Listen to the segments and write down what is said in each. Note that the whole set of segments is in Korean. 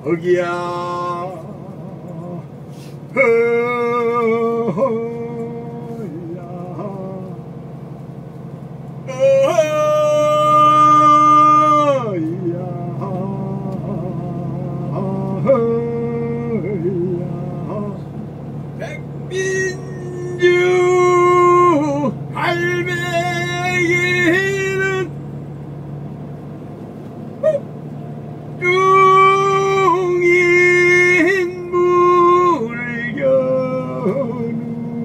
거기야 백민주 할매기는 중인 물견우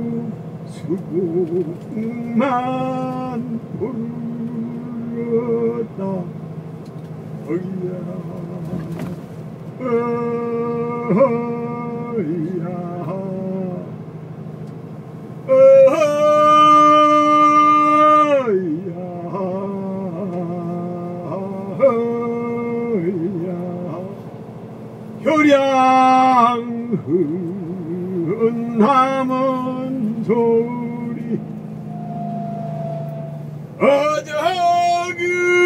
수국만 부르다 어이야 효량은 남은 소리 어저그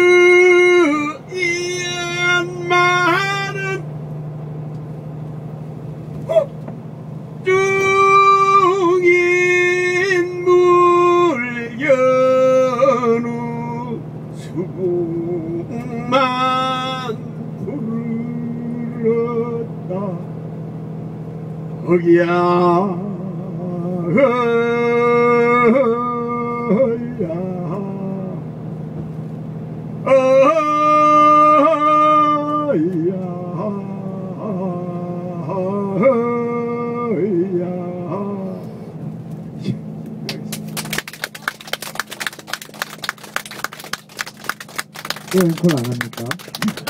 이연마는 중인 물견우 수국만 부르렀다 거기야 왜 앵콜 안 합니까?